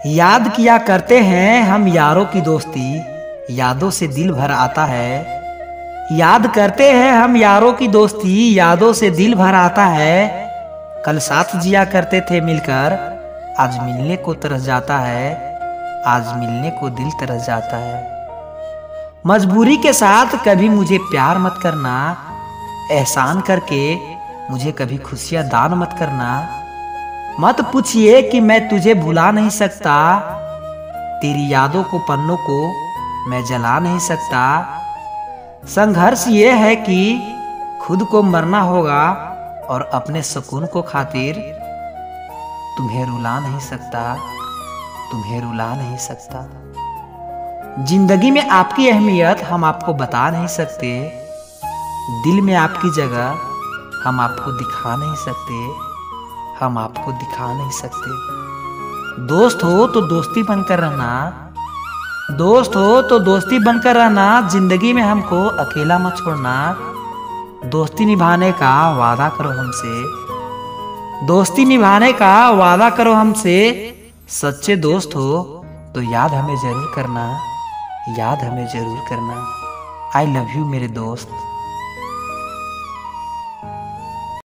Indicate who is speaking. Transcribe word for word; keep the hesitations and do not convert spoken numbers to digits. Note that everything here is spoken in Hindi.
Speaker 1: याद किया करते हैं हम यारों की दोस्ती, यादों से दिल भर आता है। याद करते हैं हम यारों की दोस्ती, यादों से दिल भर आता है। कल साथ जिया करते थे मिलकर, आज मिलने को तरस जाता है। आज मिलने को दिल तरस जाता है। मजबूरी के साथ कभी मुझे प्यार मत करना, एहसान करके मुझे कभी खुशियां दान मत करना। मत पूछिए कि मैं तुझे भुला नहीं सकता, तेरी यादों को पन्नों को मैं जला नहीं सकता। संघर्ष ये है कि खुद को मरना होगा और अपने सुकून को खातिर तुम्हें रुला नहीं सकता, तुम्हें रुला नहीं सकता। जिंदगी में आपकी अहमियत हम आपको बता नहीं सकते, दिल में आपकी जगह हम आपको दिखा नहीं सकते, हम आपको दिखा नहीं सकते। दोस्त हो तो दोस्ती बनकर रहना, दोस्त हो तो दोस्ती बनकर रहना। जिंदगी में हमको अकेला मत छोड़ना, दोस्ती निभाने का वादा करो हमसे, दोस्ती निभाने का वादा करो हमसे। सच्चे दोस्त हो तो याद हमें जरूर करना, याद हमें जरूर करना। आई लव यू मेरे दोस्त।